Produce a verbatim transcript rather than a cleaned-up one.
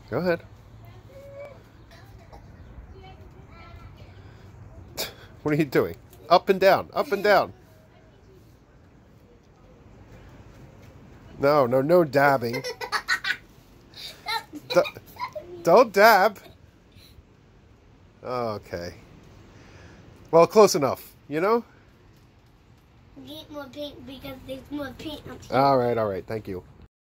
Go ahead. What are you doing? Up and down, up and down. No, no, no dabbing. D don't dab. Okay. Well, close enough, you know? Get more paint because there's more paint on. All right, all right. Thank you.